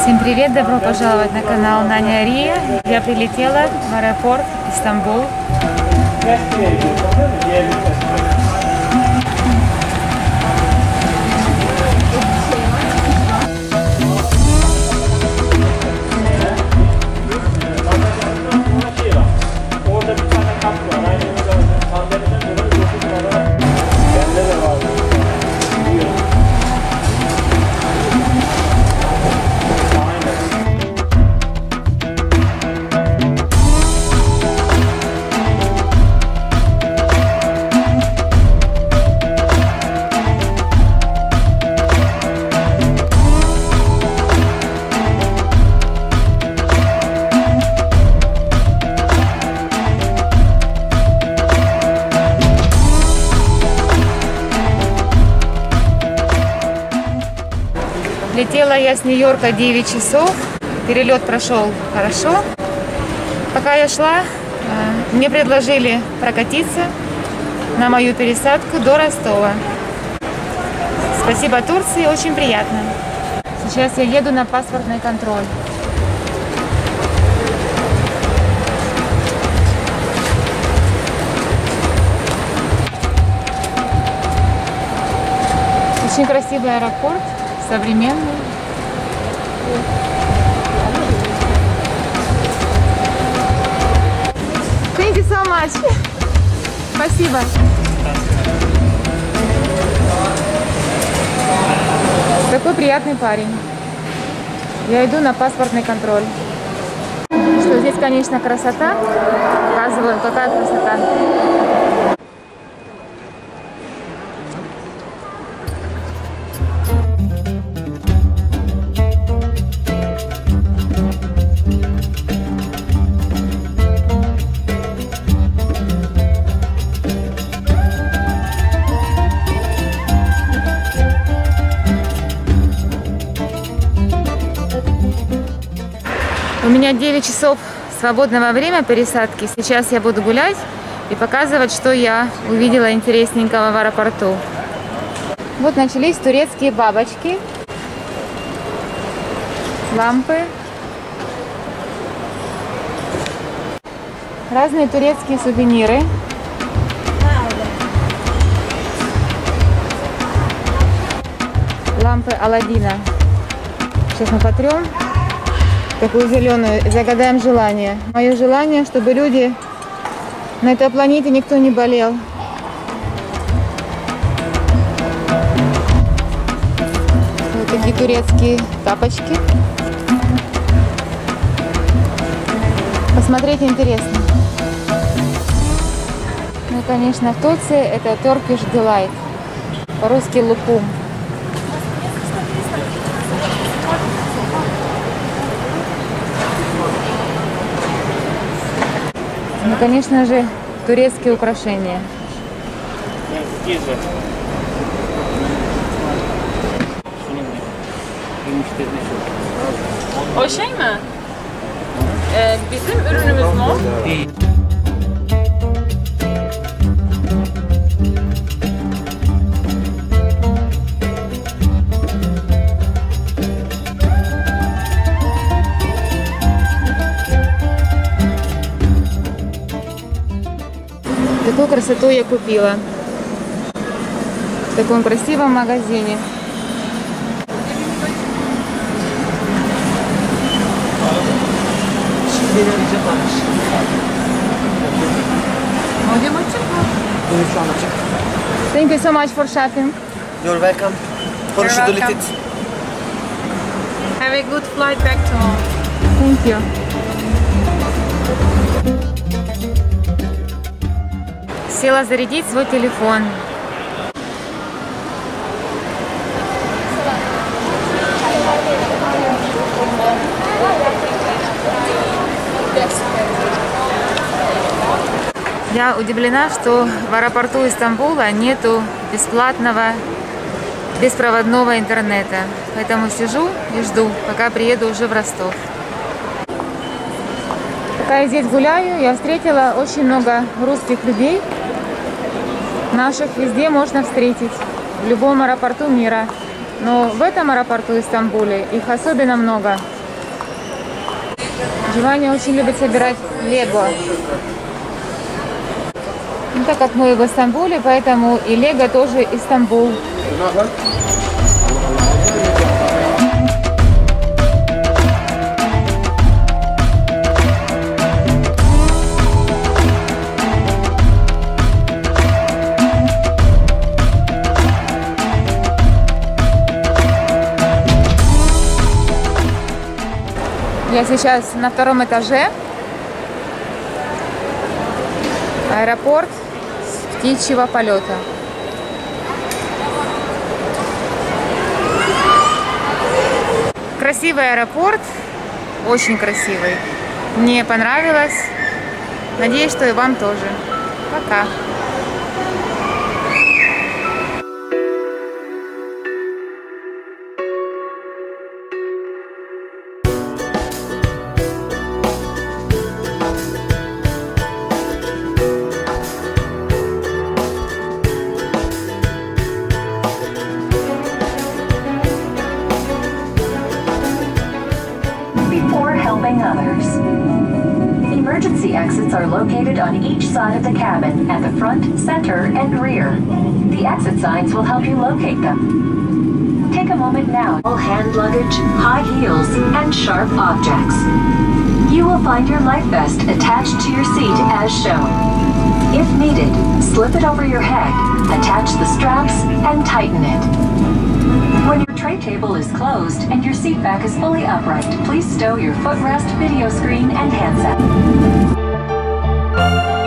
Всем привет, добро пожаловать на канал Наня Рия. Я прилетела в аэропорт Стамбул. Летела я с Нью-Йорка 9 часов, перелет прошел хорошо. Пока я шла, мне предложили прокатиться на мою пересадку до Ростова. Спасибо Турции, очень приятно. Сейчас я еду на паспортный контроль. Очень красивый аэропорт. Современный. Thank you so much. Спасибо. Такой приятный парень. Я иду на паспортный контроль. Что здесь, конечно, красота. Показываю, какая красота. У меня 9 часов свободного времени пересадки. Сейчас я буду гулять и показывать, что я увидела интересненького в аэропорту. Вот начались турецкие бабочки, лампы, разные турецкие сувениры. Лампы Аладдина. Сейчас мы потрем. Такую зеленую, загадаем желание. Мое желание, чтобы люди на этой планете никто не болел. Вот такие турецкие тапочки. Посмотреть интересно. Ну и, конечно, в Турции это Turkish Delight. По-русски лукум. Ну, конечно же, турецкие украшения. O şey mi? Bizim ürünümüz mü? Değil. Такую красоту я купила в таком красивом магазине. Thank you so much for shopping. You're welcome. Hoş geldin. Have a good flight back to home. Thank you. Села зарядить свой телефон. Я удивлена, что в аэропорту Стамбула нету бесплатного беспроводного интернета. Поэтому сижу и жду, пока приеду уже в Ростов. Пока я здесь гуляю, я встретила очень много русских людей. Наших везде можно встретить, в любом аэропорту мира. Но в этом аэропорту Стамбуле их особенно много. Ваня очень любит собирать лего. Ну, так как мы в Стамбуле, поэтому и лего тоже из Стамбула. Я сейчас на втором этаже. Аэропорт птичьего полета. Красивый аэропорт, очень красивый. Мне понравилось. Надеюсь, что и вам тоже. Пока. Others. Emergency exits are located on each side of the cabin at the front, center, and rear. The exit signs will help you locate them. Take a moment now. All hand luggage, high heels, and sharp objects. You will find your life vest attached to your seat as shown. If needed, slip it over your head, attach the straps, and tighten it. When your tray table is closed and your seat back is fully upright, please stow your footrest, video screen, and handset.